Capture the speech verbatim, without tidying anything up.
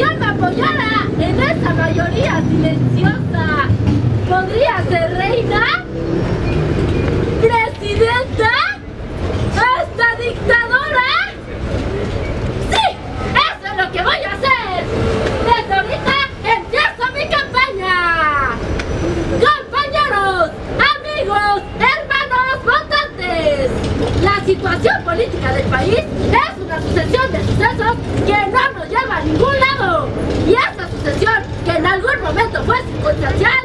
oposición me apoyara en esa mayoría silenciosa, ¿podría ser reina? ¿Presidenta? ¿Esta dictadora? ¡Sí! ¡Eso es lo que voy a hacer! ¡Desde ahorita empiezo mi campaña! ¡Compañeros! ¡Amigos! ¡Hermanos votantes! La situación política del país es una sucesión de sucesos que no nos lleva a ningún lado. Y esta sucesión, que en algún momento fue circunstancial,